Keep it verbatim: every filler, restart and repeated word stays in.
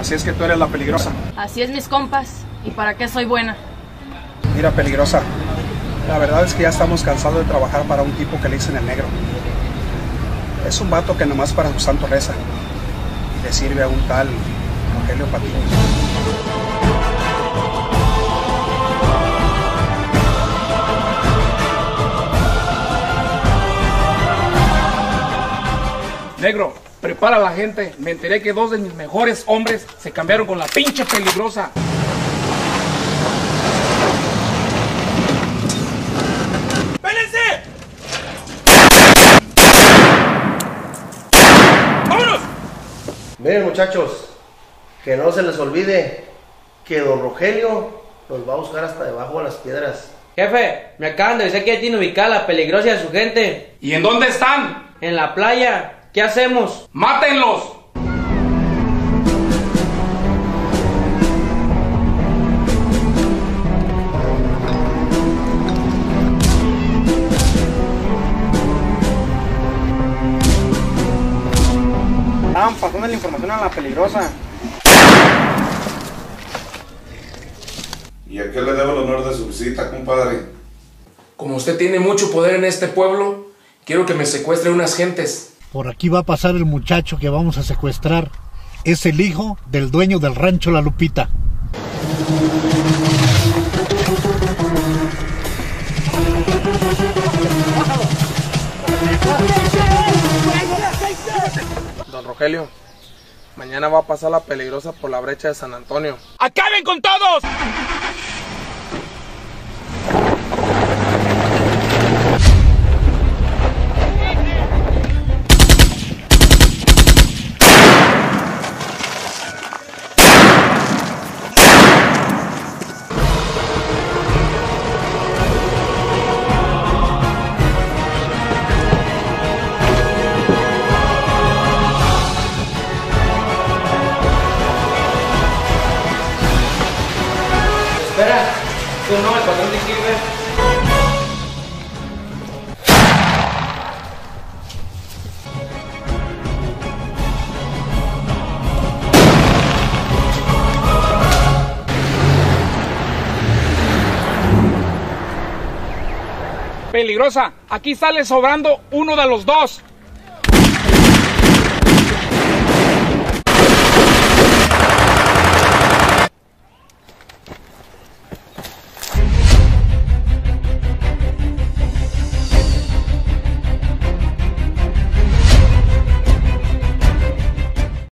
Así es que tú eres la peligrosa. Así es, mis compas. ¿Y para qué soy buena? Mira, peligrosa, la verdad es que ya estamos cansados de trabajar para un tipo que le dicen el negro. Es un vato que nomás para su santo reza y le sirve a un tal Rogelio Patiño. Negro, prepara a la gente. Me enteré que dos de mis mejores hombres se cambiaron con la pinche peligrosa. ¡Pélense! ¡Vámonos! Miren, muchachos, que no se les olvide que don Rogelio los va a buscar hasta debajo de las piedras. Jefe, me acaban de decir que ya tiene ubicada la peligrosa de su gente. ¿Y en dónde están? En la playa. ¿Qué hacemos? ¡Mátenlos! Estaban pasando la información a la peligrosa. ¿Y a qué le debo el honor de su visita, compadre? Como usted tiene mucho poder en este pueblo, quiero que me secuestre unas gentes. Por aquí va a pasar el muchacho que vamos a secuestrar. Es el hijo del dueño del rancho La Lupita. Don Rogelio, mañana va a pasar la peligrosa por la brecha de San Antonio. ¡Acaben con todos! Espera, tú no, el patrón te sirve. Peligrosa, aquí sale sobrando uno de los dos.